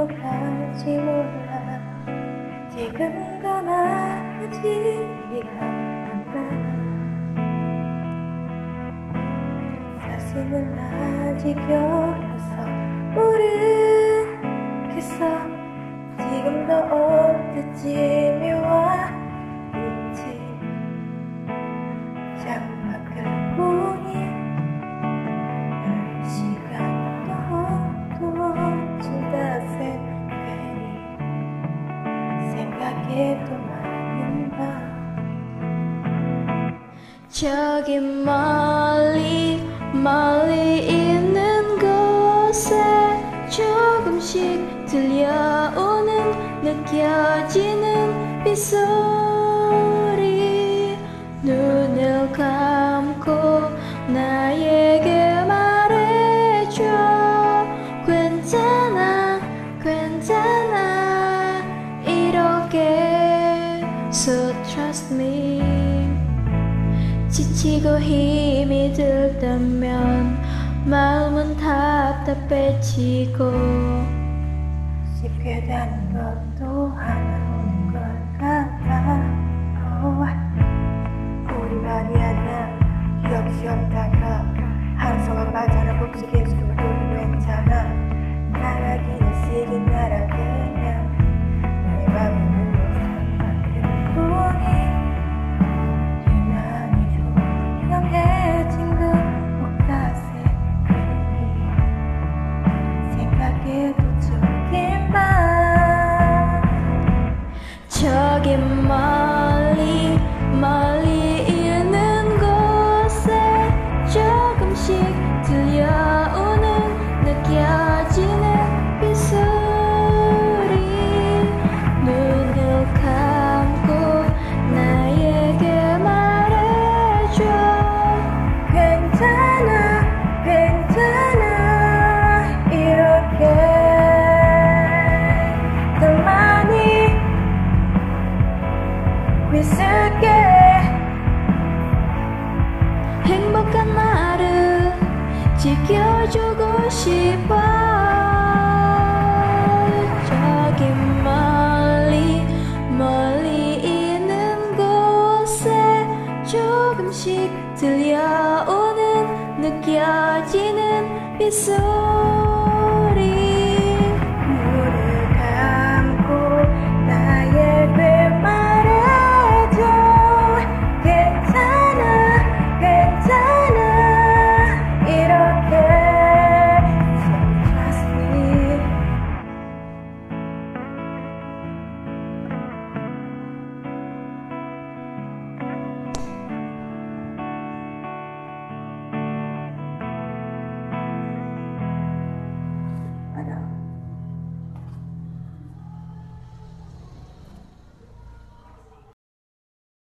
돌아올지 몰라. 지금도 나아지기가 않나. 사실은 아직 어려서 모르겠어. 지금도 언제쯤에 와 있지. 창밖을 보니 시간도 어두워진다. 괜히 생각해도 많은 밤. 저기 멀리 있는 곳에 조금씩 들려오는 느껴지는 빗소리. 눈을 감고 나에게 말해줘. 괜찮아 괜찮아 이렇게. So trust me. 지치고 힘이 들다면 마음은 답답해지고 쉽게 되는 것도 하나 오는 걸 같아. 우리 말이 아니야. 기억이 없다가 한성한 말처럼 묵직해지고 돌리고 괜찮아. 나가기는 시긴 나라 그냥 내 맘은 상관없는 보니 유난히 조용해진 그 옷가세 생각해도 좋긴 밤. 저기 멀리 있는 곳에 조금씩 들려오는 느껴지는 빗소리. 눈을 감고 나에게 말해줘. 괜찮아 괜찮아 이렇게. 더 많이 믿을게. 행복한 나를 지켜주고 싶어. 저기 멀리 있는 곳에 조금씩 들려오는 느껴지는 빗소리.